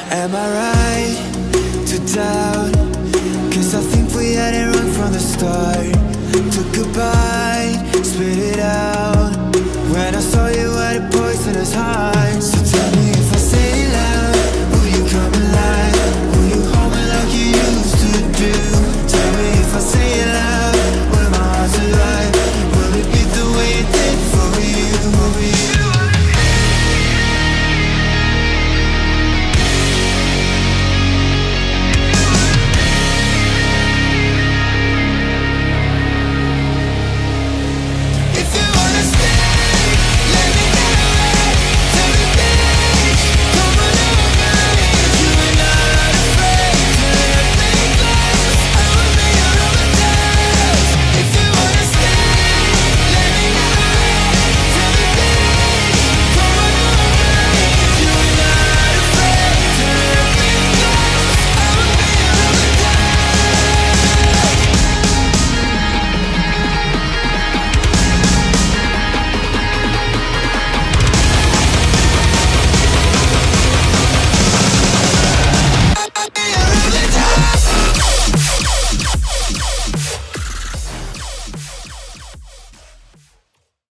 Am I right to doubt? 'Cause I think we had it wrong from the start. Took goodbye